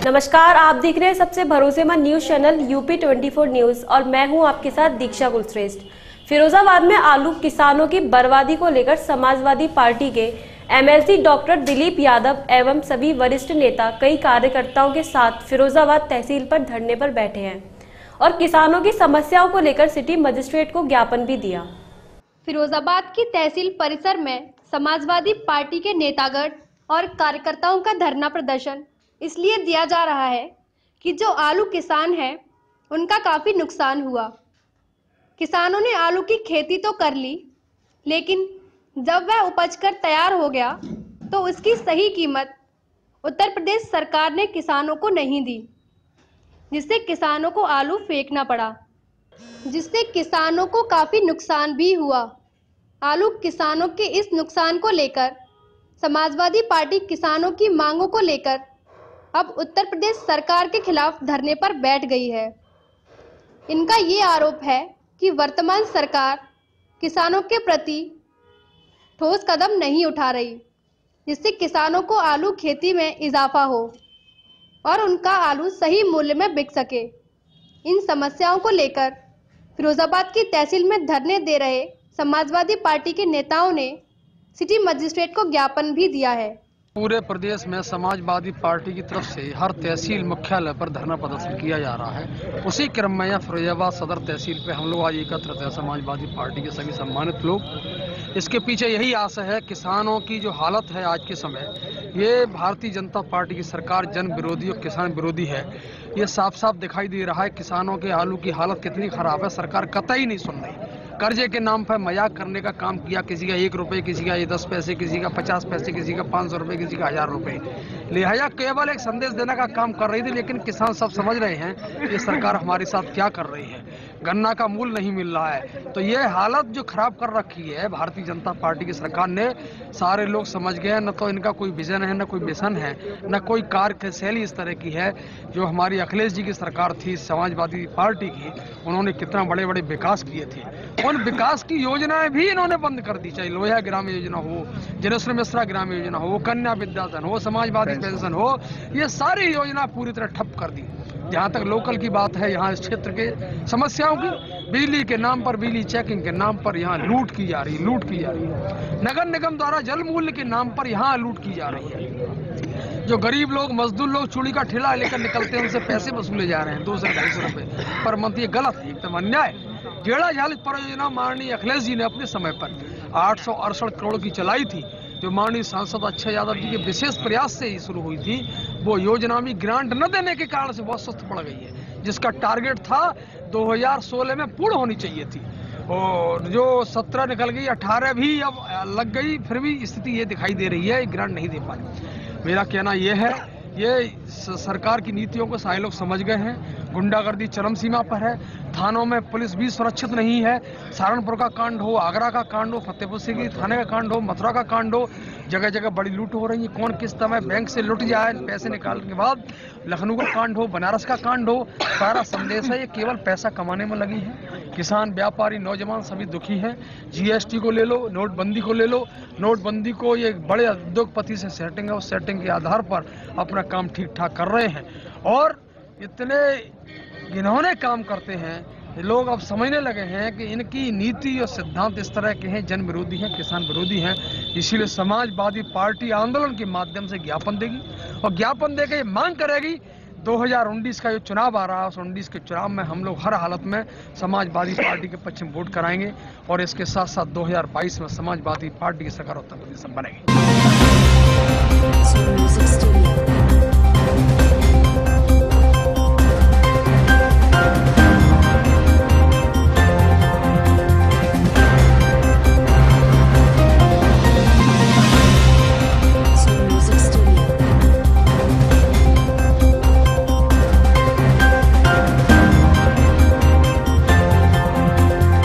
नमस्कार, आप देख रहे हैं सबसे भरोसेमंद न्यूज चैनल यूपी 24 न्यूज और मैं हूं आपके साथ दीक्षा कुलश्रेष्ठ। फिरोजाबाद में आलू किसानों की बर्बादी को लेकर समाजवादी पार्टी के एमएलसी डॉक्टर दिलीप यादव एवं सभी वरिष्ठ नेता कई कार्यकर्ताओं के साथ फिरोजाबाद तहसील पर धरने पर बैठे हैं और किसानों की समस्याओं को लेकर सिटी मजिस्ट्रेट को ज्ञापन भी दिया। फिरोजाबाद की तहसील परिसर में समाजवादी पार्टी के नेतागण और कार्यकर्ताओं का धरना प्रदर्शन इसलिए दिया जा रहा है कि जो आलू किसान हैं उनका काफ़ी नुकसान हुआ। किसानों ने आलू की खेती तो कर ली, लेकिन जब वह उपज कर तैयार हो गया तो उसकी सही कीमत उत्तर प्रदेश सरकार ने किसानों को नहीं दी, जिससे किसानों को आलू फेंकना पड़ा, जिससे किसानों को काफ़ी नुकसान भी हुआ। आलू किसानों के इस नुकसान को लेकर समाजवादी पार्टी किसानों की मांगों को लेकर अब उत्तर प्रदेश सरकार के खिलाफ धरने पर बैठ गई है। इनका ये आरोप है कि वर्तमान सरकार किसानों के प्रति ठोस कदम नहीं उठा रही, जिससे किसानों को आलू खेती में इजाफा हो और उनका आलू सही मूल्य में बिक सके। इन समस्याओं को लेकर फिरोजाबाद की तहसील में धरने दे रहे समाजवादी पार्टी के नेताओं ने सिटी मजिस्ट्रेट को ज्ञापन भी दिया है। पूरे प्रदेश में समाजवादी पार्टी की तरफ से हर तहसील मुख्यालय पर धरना प्रदर्शन किया जा रहा है। उसी क्रम में यह फिरोजाबाद सदर तहसील पे हम लोग आज एकत्रित हैं, समाजवादी पार्टी के सभी सम्मानित लोग। इसके पीछे यही आशा है, किसानों की जो हालत है आज के समय, ये भारतीय जनता पार्टी की सरकार जन विरोधी और किसान विरोधी है। ये साफ साफ दिखाई दे रहा है किसानों के आलू की हालत कितनी खराब है। सरकार कतई नहीं सुन रही। कर्जे के नाम पर मजाक करने का काम किया, किसी का 1 रुपये, किसी का 10 पैसे, किसी का 50 पैसे, किसी का 500 रुपये, किसी का 1000 रुपये, लिहाजा केवल एक संदेश देने का काम कर रही थी। लेकिन किसान सब समझ रहे हैं कि सरकार हमारे साथ क्या कर रही है। गन्ना का मूल्य नहीं मिल रहा है, तो ये हालत जो खराब कर रखी है भारतीय जनता पार्टी की सरकार ने, सारे लोग समझ गए। न तो इनका कोई विजन है, न कोई मिशन है, न कोई कार्यशैली इस तरह की है। जो हमारी अखिलेश जी की सरकार थी समाजवादी पार्टी की, उन्होंने कितना बड़े बड़े विकास किए थे। उन विकास की योजनाएं भी इन्होंने बंद कर दी, चाहे लोहिया ग्राम योजना हो, जनेश्वर मिश्रा ग्राम योजना हो, कन्या विद्याधन हो, समाजवादी पेंशन हो, ये सारी योजना पूरी तरह ठप कर दी। जहाँ तक लोकल की बात है, यहाँ इस क्षेत्र के समस्याओं की, बिजली के नाम पर, बिजली चेकिंग के नाम पर यहाँ लूट की जा रही है। नगर निगम द्वारा जल मूल्य के नाम पर यहाँ लूट की जा रही है। जो गरीब लोग, मजदूर लोग चूड़ी का ठेला लेकर निकलते हैं, उनसे पैसे वसूले जा रहे हैं 200-250 रुपए पर मंथ। ये गलत है, एकदम अन्याय। गेड़ा झालित परियोजना माननीय अखिलेश जी ने अपने समय पर 868 करोड़ की चलाई थी, जो माननीय सांसद अक्षय यादव जी के विशेष प्रयास से ही शुरू हुई थी। वो योजना में ग्रांट न देने के कारण से बहुत सुस्त पड़ गई है, जिसका टारगेट था 2016 में पूर्ण होनी चाहिए थी, और जो 17 निकल गई, 18 भी अब लग गई, फिर भी स्थिति ये दिखाई दे रही है, ग्रांट नहीं दे पाए। मेरा कहना यह है, ये सरकार की नीतियों को सारे लोग समझ गए हैं। गुंडागर्दी चरम सीमा पर है, थानों में पुलिस भी सुरक्षित नहीं है। सहारनपुर का कांड हो, आगरा का कांड हो, फतेहपुर सीकरी थाने का कांड हो, मथुरा का कांड हो, जगह जगह बड़ी लूट हो रही है। कौन किस समय बैंक से लुट जाए पैसे निकालने के बाद। लखनऊ का कांड हो, बनारस का कांड हो, सारा संदेश है ये केवल पैसा कमाने में लगी है। किसान, व्यापारी, नौजवान सभी दुखी हैं। जीएसटी को ले लो, नोटबंदी को ले लो। नोटबंदी को ये बड़े उद्योगपति से सेटिंग है, उस सेटिंग के आधार पर अपना काम ठीक ठाक कर रहे हैं, और इतने इन्होंने काम करते हैं, लोग अब समझने लगे हैं कि इनकी नीति और सिद्धांत इस तरह के हैं, जन विरोधी हैं, किसान विरोधी हैं। इसीलिए समाजवादी पार्टी आंदोलन के माध्यम से ज्ञापन देगी, और ज्ञापन देकर ये मांग करेगी 2019 का जो चुनाव आ रहा है, उस 19 के चुनाव में हम लोग हर हालत में समाजवादी पार्टी के पक्ष में वोट कराएंगे, और इसके साथ साथ 2022 में समाजवादी पार्टी की सरकार उत्तर प्रदेश में बनेगी।